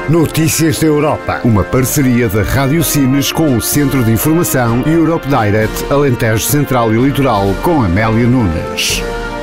Notícias da Europa. Uma parceria da Rádio Sines com o Centro de Informação Europe Direct Alentejo Central e Litoral com Amélia Nunes.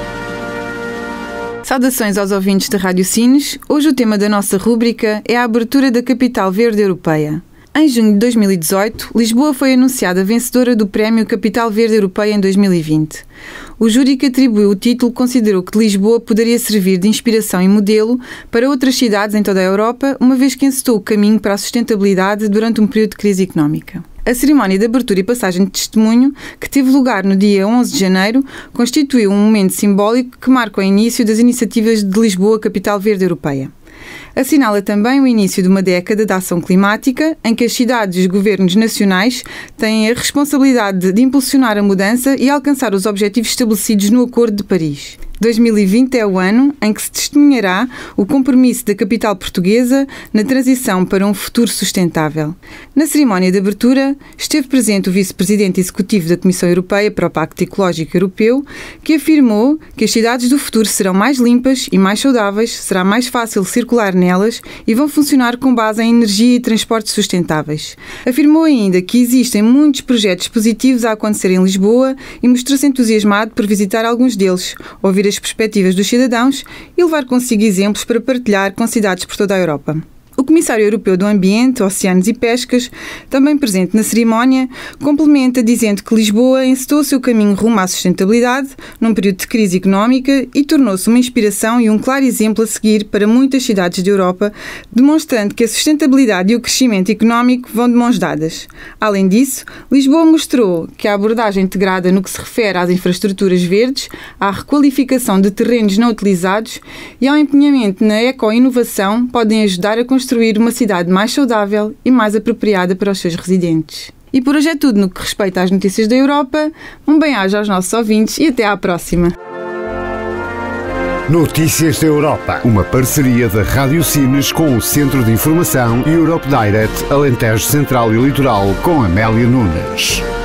Saudações aos ouvintes da Rádio Sines. Hoje o tema da nossa rúbrica é a abertura da Capital Verde Europeia. Em junho de 2018, Lisboa foi anunciada vencedora do Prémio Capital Verde Europeia em 2020. O júri que atribuiu o título considerou que Lisboa poderia servir de inspiração e modelo para outras cidades em toda a Europa, uma vez que encetou o caminho para a sustentabilidade durante um período de crise económica. A cerimónia de abertura e passagem de testemunho, que teve lugar no dia 11 de janeiro, constituiu um momento simbólico que marca o início das iniciativas de Lisboa Capital Verde Europeia. Assinala também o início de uma década de ação climática, em que as cidades e os governos nacionais têm a responsabilidade de impulsionar a mudança e alcançar os objetivos estabelecidos no Acordo de Paris. 2020 é o ano em que se testemunhará o compromisso da capital portuguesa na transição para um futuro sustentável. Na cerimónia de abertura esteve presente o vice-presidente executivo da Comissão Europeia para o Pacto Ecológico Europeu, que afirmou que as cidades do futuro serão mais limpas e mais saudáveis, será mais fácil circular nelas e vão funcionar com base em energia e transportes sustentáveis. Afirmou ainda que existem muitos projetos positivos a acontecer em Lisboa e mostrou-se entusiasmado por visitar alguns deles, ouvir as perspectivas dos cidadãos e levar consigo exemplos para partilhar com cidades por toda a Europa. O Comissário Europeu do Ambiente, Oceanos e Pescas, também presente na cerimónia, complementa dizendo que Lisboa encetou o seu caminho rumo à sustentabilidade num período de crise económica e tornou-se uma inspiração e um claro exemplo a seguir para muitas cidades da Europa, demonstrando que a sustentabilidade e o crescimento económico vão de mãos dadas. Além disso, Lisboa mostrou que a abordagem integrada no que se refere às infraestruturas verdes, à requalificação de terrenos não utilizados e ao empenhamento na eco-inovação podem ajudar a construir uma cidade mais saudável e mais apropriada para os seus residentes. E por hoje é tudo no que respeita às notícias da Europa. Um bem-aja aos nossos ouvintes e até à próxima. Notícias da Europa. Uma parceria da Rádio Sines com o Centro de Informação Europe Direct Alentejo Central e Litoral com Amélia Nunes.